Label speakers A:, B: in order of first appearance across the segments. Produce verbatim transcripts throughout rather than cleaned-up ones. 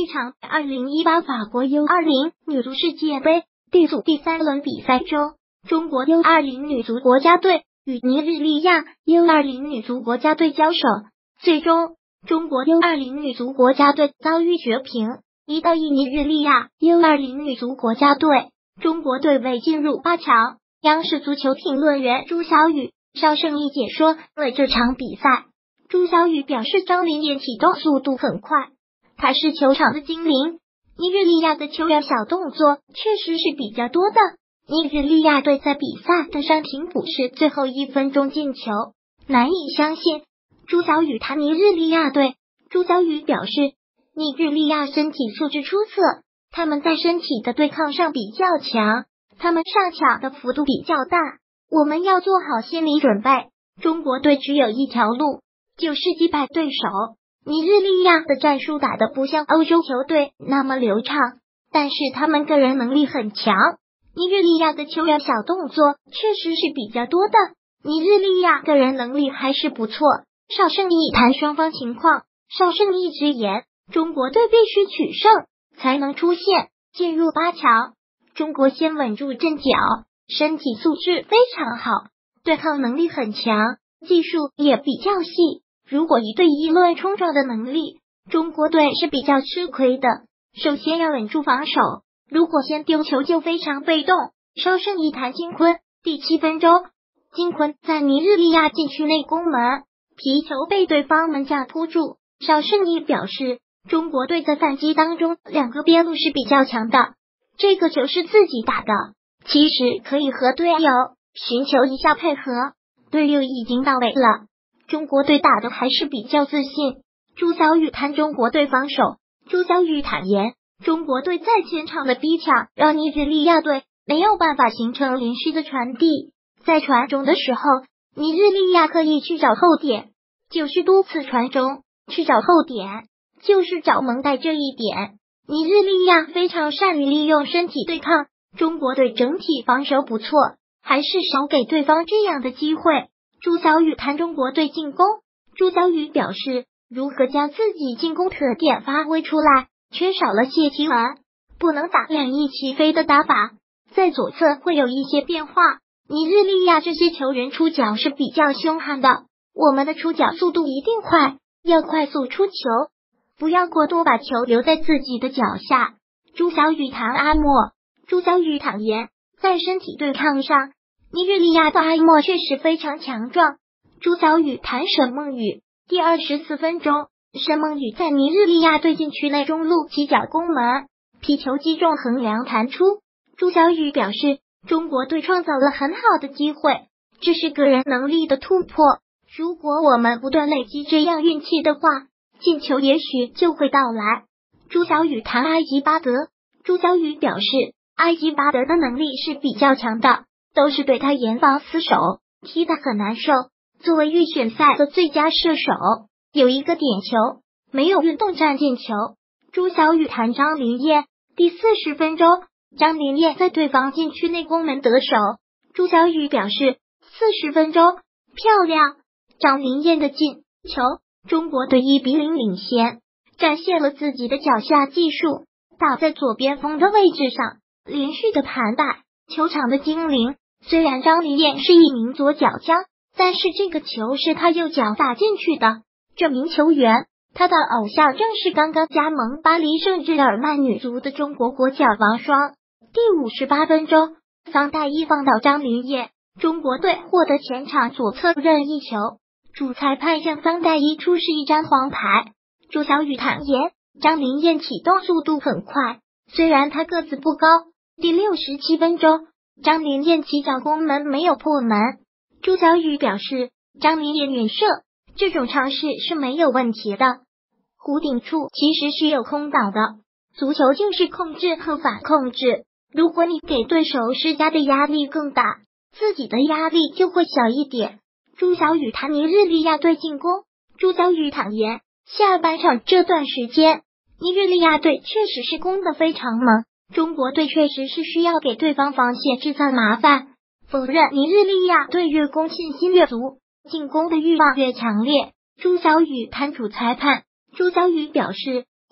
A: 一场二零一八法国 U 二十 女足世界杯 D 组第三轮比赛中，中国 U 二十 女足国家队与尼日利亚 U 二十 女足国家队交手，最终中国 U 二十 女足国家队遭遇绝平，一到一尼日利亚 U 二十 女足国家队，中国队未进入八强。央视足球评论员朱晓宇、邵圣一解说了这场比赛。朱晓宇表示，张琳艳启动速度很快，她是球场的精灵。尼日利亚的球员小动作确实是比较多的。尼日利亚队在比赛的伤停补时最后一分钟进球，难以相信。朱晓宇谈尼日利亚队，朱晓宇表示，尼日利亚身体素质出色，他们在身体的对抗上比较强，他们上抢的幅度比较大，我们要做好心理准备。中国队只有一条路，就是击败对手。尼日利亚的战术打得不像欧洲球队那么流畅，但是他们个人能力很强。尼日利亚的球员小动作确实是比较多的，尼日利亚个人能力还是不错。邵圣一谈双方情况，邵圣一直言，中国队必须取胜才能出线进入八强。中国先稳住阵脚，身体素质非常好，对抗能力很强，技术也比较细。如果一对一论冲撞的能力，中国队是比较吃亏的。首先要稳住防守，如果先丢球就非常被动。邵圣一谈金坤，第七分钟，金坤在尼日利亚禁区内攻门，皮球被对方门将扑住。邵圣一表示，中国队在反击当中两个边路是比较强的，这个球是自己打的，其实可以和队友寻求一下配合，队友已经到位了。中国队打的还是比较自信。朱晓宇谈中国队防守，朱晓宇坦言，中国队在前场的逼抢让尼日利亚队没有办法形成连续的传递，在传中的时候，尼日利亚可以去找后点，就是多次传中去找后点，就是找蒙代这一点。尼日利亚非常善于利用身体对抗，中国队整体防守不错，还是少给对方这样的机会。朱晓宇谈中国队进攻，朱晓宇表示，如何将自己进攻特点发挥出来，缺少了谢提文，不能打两翼齐飞的打法，在左侧会有一些变化。尼日利亚这些球员出脚是比较凶悍的，我们的出脚速度一定快，要快速出球，不要过多把球留在自己的脚下。朱晓宇谈阿莫，朱晓宇坦言，在身体对抗上，尼日利亚的阿莫确实非常强壮。朱晓宇谈沈梦雨，第二十四分钟，沈梦雨在尼日利亚队禁区内中路起脚攻门，皮球击中横梁弹出。朱晓宇表示，中国队创造了很好的机会，这是个人能力的突破。如果我们不断累积这样运气的话，进球也许就会到来。朱晓宇谈埃及巴德，朱晓宇表示，埃及巴德的能力是比较强的，都是对他严防死守，踢得很难受。作为预选赛的最佳射手，有一个点球，没有运动战进球。朱晓宇谈张琳艳，第四十分钟，张琳艳在对方禁区内攻门得手。朱晓宇表示，四十分钟，漂亮，张琳艳的进球，中国队一比零领先，展现了自己的脚下技术，打在左边锋的位置上，连续的盘带，球场的精灵。虽然张琳艳是一名左脚将，但是这个球是他右脚打进去的。这名球员，他的偶像正是刚刚加盟巴黎圣日耳曼女足的中国国脚王霜。第五十八分钟，桑戴伊放倒张琳艳，中国队获得前场左侧任意球，主裁判向桑戴伊出示一张黄牌。朱晓宇坦言，张琳艳启动速度很快，虽然她个子不高。第六十七分钟，张琳艳起脚攻门没有破门。朱晓宇表示，张琳艳远射这种尝试是没有问题的，弧顶处其实是有空档的，足球就是控制和反控制，如果你给对手施加的压力更大，自己的压力就会小一点。朱晓宇谈尼日利亚队进攻，朱晓宇坦言，下半场这段时间，尼日利亚队确实是攻得非常猛，中国队确实是需要给对方防线制造麻烦，否认尼日利亚队越攻信心越足，进攻的欲望越强烈。朱晓宇谈主裁判，朱晓宇表示，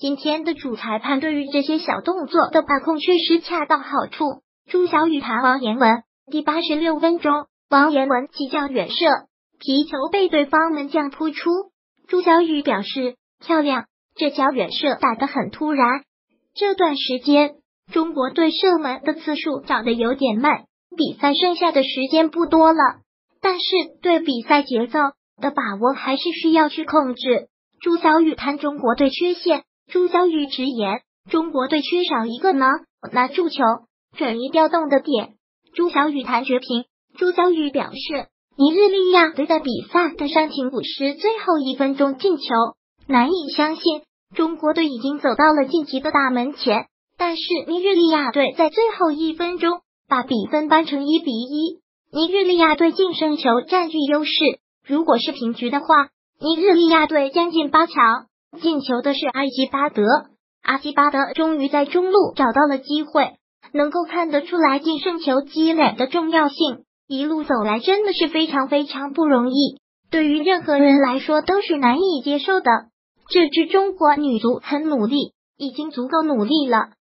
A: 今天的主裁判对于这些小动作的把控确实恰到好处。朱晓宇弹王彦文，第八十六分钟，王彦文起脚远射，皮球被对方门将扑出。朱晓宇表示漂亮，这脚远射打得很突然。这段时间，中国队射门的次数找得有点慢，比赛剩下的时间不多了，但是对比赛节奏的把握还是需要去控制。朱晓宇谈中国队缺陷，朱晓宇直言，中国队缺少一个能拿住球、转移调动的点。朱晓宇谈绝平，朱晓宇表示，尼日利亚队在比赛的伤停补时最后一分钟进球，难以相信中国队已经走到了晋级的大门前，但是尼日利亚队在最后一分钟把比分扳成一比一，尼日利亚队净胜球占据优势，如果是平局的话，尼日利亚队将进八强。进球的是阿基巴德，阿基巴德终于在中路找到了机会，能够看得出来净胜球积累的重要性，一路走来真的是非常非常不容易，对于任何人来说都是难以接受的。这支中国女足很努力，已经足够努力了。